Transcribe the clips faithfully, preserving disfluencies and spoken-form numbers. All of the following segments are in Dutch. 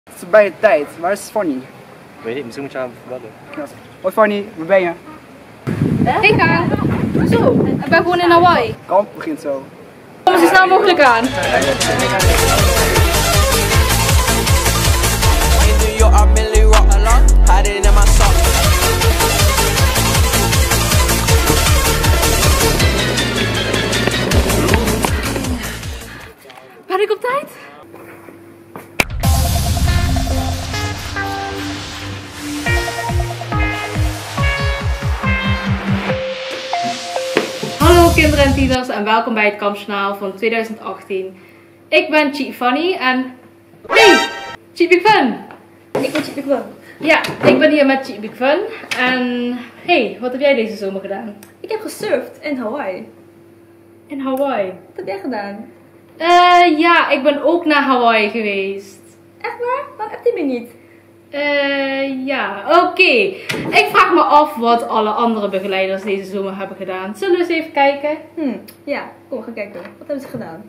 Het is bijna tijd. Waar is Fanny? Weet ik, misschien moet je haar bellen. Hoi Fanny, waar ben je? Hey Kaan. Zo, ik ben gewoon in Hawaii. Kamp begint zo. Kom zo snel mogelijk aan. Ben ik op tijd? Hallo kinderen en tieners en welkom bij het Kampjournaal van tweeduizend achttien. Ik ben Chi Fanny en... Hey! Chi Big Fun! Ik ben Chi Big Fun. Ja, ik ben hier met Chi Big Fun. En... Hey, wat heb jij deze zomer gedaan? Ik heb gesurfd in Hawaii. In Hawaii? Wat heb jij gedaan? Eh, uh, ja, ik ben ook naar Hawaii geweest. Echt waar? Waarom heb je me niet? Eh, uh, ja, oké. Okay. Ik vraag me af wat alle andere begeleiders deze zomer hebben gedaan. Zullen we eens even kijken? Hm, ja, kom, we gaan kijken. Wat hebben ze gedaan?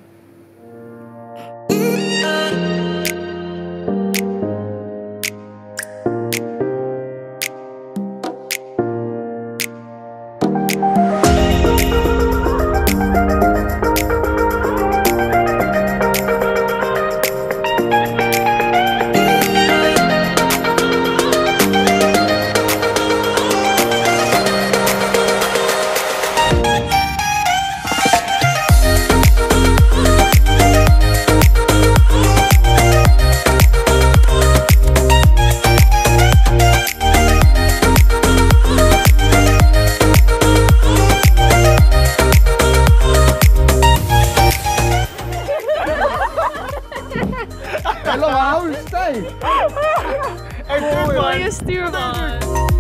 Hallo, hou je stijf! Een mooie stuurman!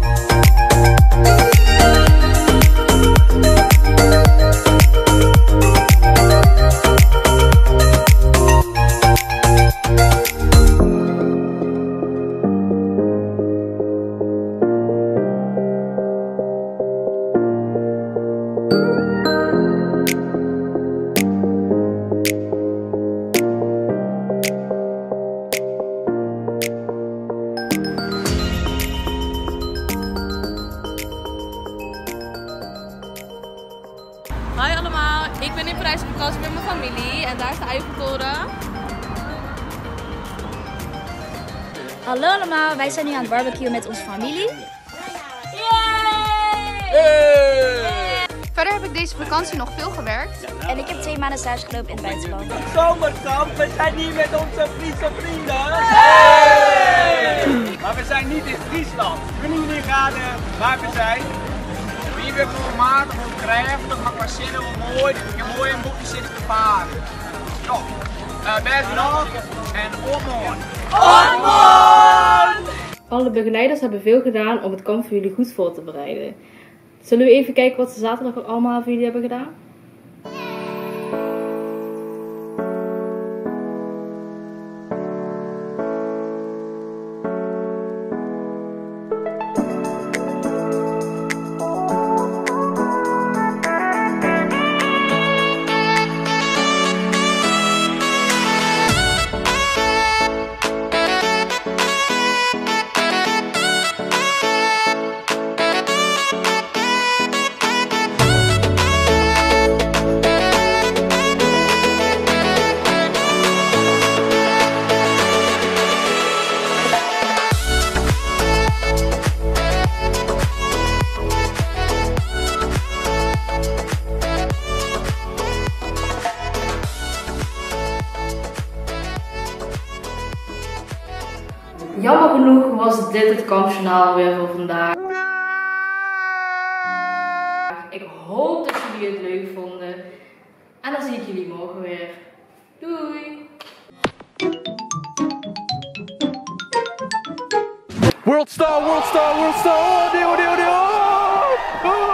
Hoi allemaal, ik ben in Parijs op vakantie met mijn familie en daar is de Eiffeltoren. Hallo allemaal, wij zijn nu aan het barbecuen met onze familie. Hey! Verder heb ik deze vakantie nog veel gewerkt. En ik heb twee maanden stage gelopen in het buitenland. Zomerkamp, we zijn hier met onze Friese vrienden. Hey! Maar we zijn niet in Friesland. Kunnen jullie raden waar we zijn? Wie wil gewoon maken, gewoon krachtig, maar qua zinnen wel mooi. Ik heb mooi een boekje zitten te varen. Zo, uh, best nog en Ormond. Ormond! Alle begeleiders hebben veel gedaan om het kamp voor jullie goed voor te bereiden. Zullen we even kijken wat ze zaterdag allemaal voor jullie hebben gedaan? Jammer genoeg was dit het Kampjournaal weer voor vandaag. Ik hoop dat jullie het leuk vonden. En dan zie ik jullie morgen weer. Doei! World Star, World Star, World Star! Oh, deo, deo, deo! Oh!